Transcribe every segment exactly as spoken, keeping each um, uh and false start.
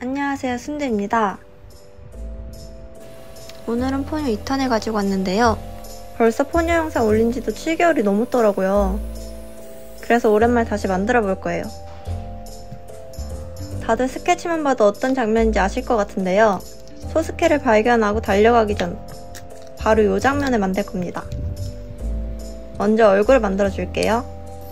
안녕하세요, 순두입니다. 오늘은 포뇨 이 탄을 가지고 왔는데요. 벌써 포뇨 영상 올린 지도 칠 개월이 넘었더라고요. 그래서 오랜만에 다시 만들어 볼 거예요. 다들 스케치만 봐도 어떤 장면인지 아실 것 같은데요. 소스케를 발견하고 달려가기 전 바로 이 장면을 만들 겁니다. 먼저 얼굴을 만들어 줄게요.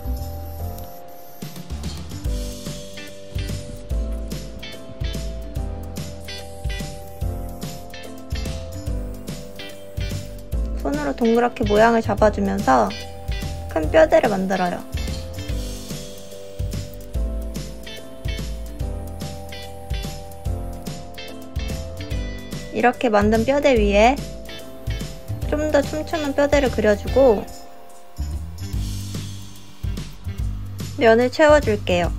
손으로 동그랗게 모양을 잡아주면서 큰 뼈대를 만들어요. 이렇게 만든 뼈대 위에 좀 더 촘촘한 뼈대를 그려주고 면을 채워줄게요.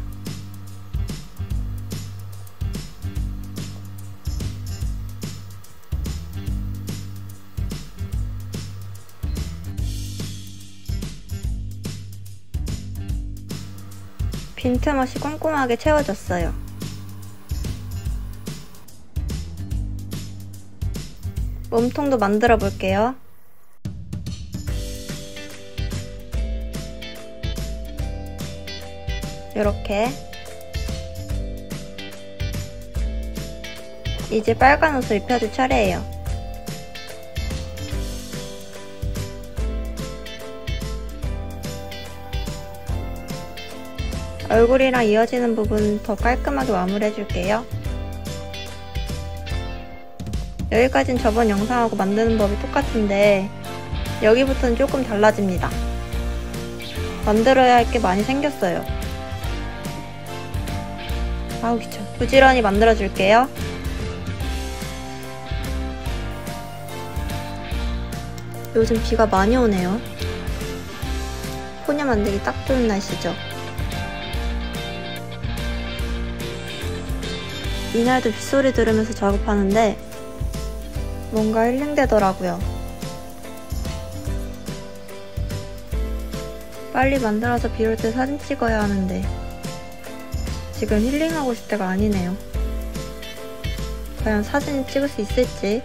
빈틈없이 꼼꼼하게 채워줬어요. 몸통도 만들어 볼게요. 이렇게. 이제 빨간 옷을 입혀줄 차례예요. 얼굴이랑 이어지는 부분 더 깔끔하게 마무리해줄게요. 여기까진 저번 영상하고 만드는 법이 똑같은데 여기부터는 조금 달라집니다. 만들어야 할 게 많이 생겼어요. 아우 귀찮아. 부지런히 만들어줄게요. 요즘 비가 많이 오네요. 포뇨 만들기 딱 좋은 날씨죠. 이날도 빗소리 들으면서 작업하는데 뭔가 힐링되더라고요. 빨리 만들어서 비 올 때 사진 찍어야 하는데 지금 힐링하고 있을 때가 아니네요. 과연 사진을 찍을 수 있을지.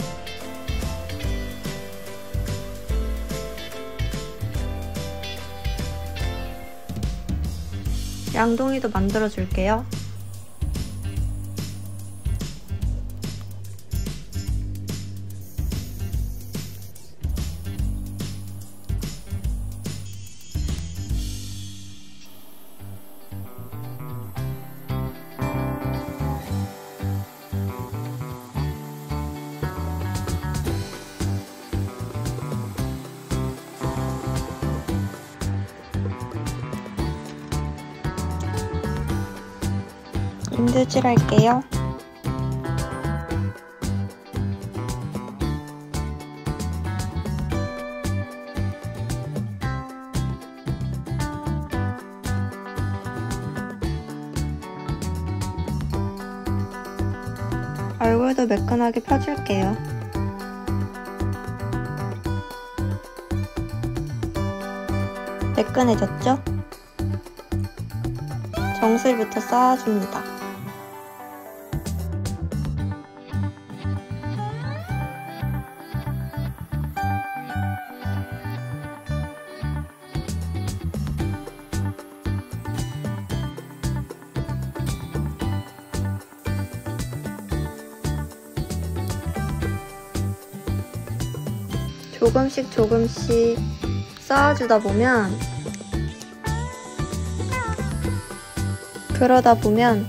양동이도 만들어줄게요. 인두질 할게요. 얼굴도 매끈하게 펴줄게요. 매끈해졌죠? 정수리부터 쌓아줍니다. 조금씩 조금씩 쌓아주다 보면 그러다 보면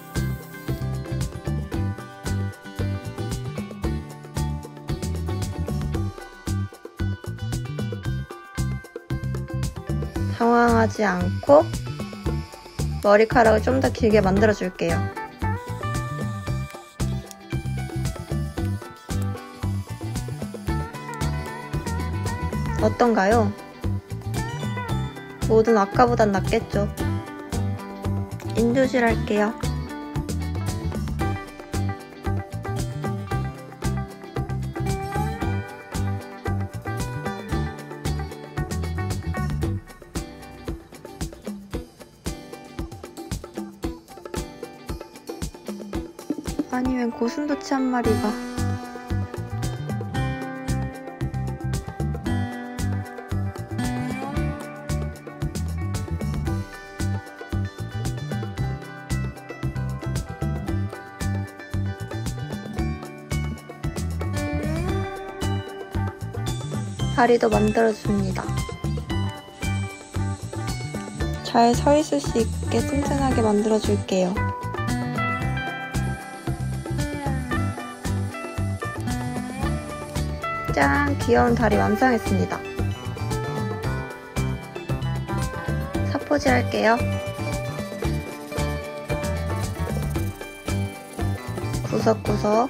당황하지 않고 머리카락을 좀 더 길게 만들어 줄게요. 어떤가요? 뭐든 아까보단 낫겠죠. 인두질 할게요. 아니 웬 고슴도치 한 마리가. 다리도 만들어줍니다. 잘 서 있을 수 있게 튼튼하게 만들어줄게요. 짠! 귀여운 다리 완성했습니다. 사포질 할게요. 구석구석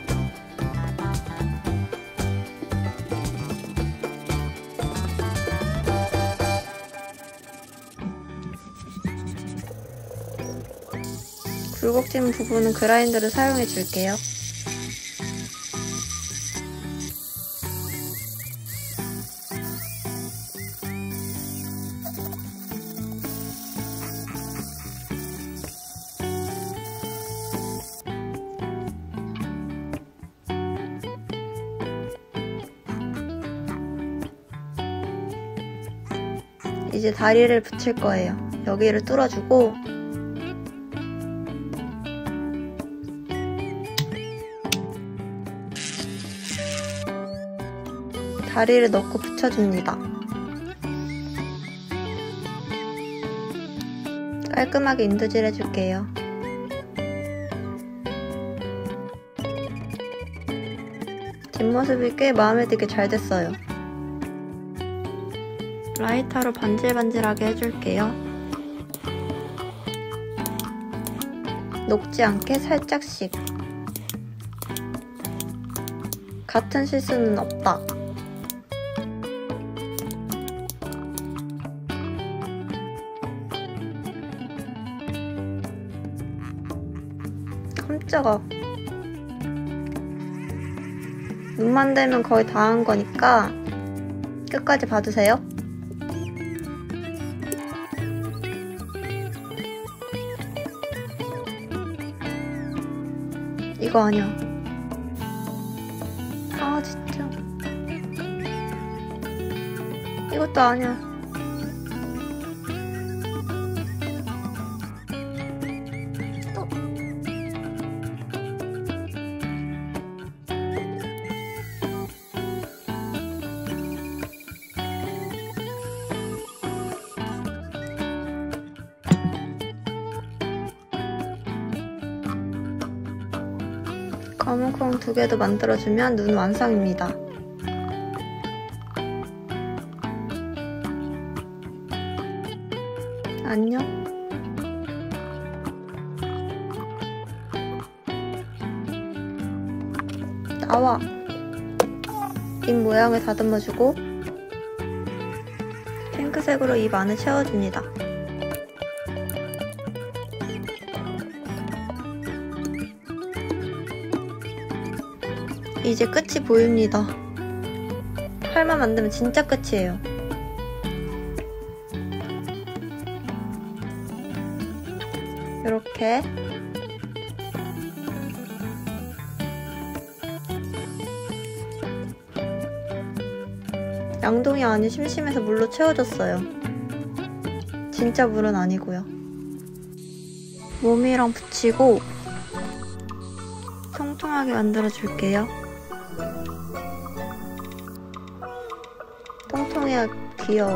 굴곡진 부분은 그라인더를 사용해 줄게요. 이제 다리를 붙일 거예요. 여기를 뚫어주고 다리를 넣고 붙여줍니다. 깔끔하게 인두질 해줄게요. 뒷모습이 꽤 마음에 들게 잘 됐어요. 라이터로 반질반질하게 해줄게요. 녹지 않게 살짝씩. 같은 실수는 없다. 깜짝아. 눈만 대면 거의 다 한 거니까 끝까지 봐주세요. 이거 아니야. 아 진짜. 이것도 아니야. 검은 콩 두 개도 만들어주면 눈 완성입니다. 안녕. 나와. 입 모양을 다듬어주고 핑크색으로 입 안을 채워줍니다. 이제 끝이 보입니다. 팔만 만들면 진짜 끝이에요. 이렇게 양동이 안이 심심해서 물로 채워줬어요. 진짜 물은 아니고요. 모미랑 붙이고 통통하게 만들어줄게요. 통통해야 귀여워.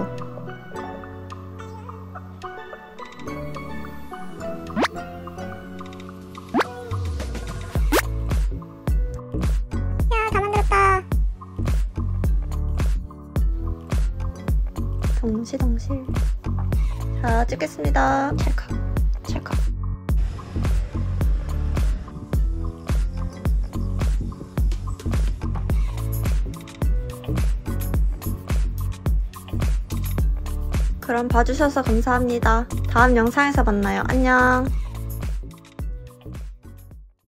야, 다 만들었다. 덩실덩실. 자, 찍겠습니다. 찰칵, 찰칵. 그럼 봐주셔서 감사합니다. 다음 영상에서 만나요. 안녕.